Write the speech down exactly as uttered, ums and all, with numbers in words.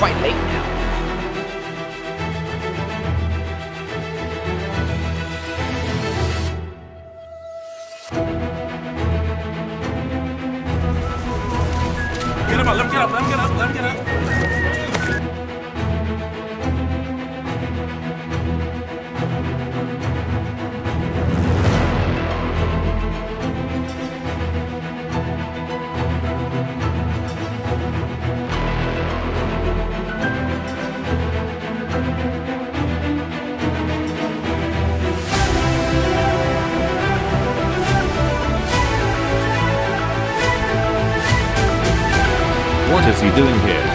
quite late now. Get him up, let him get up, let him get up, let him get up. What is he doing here?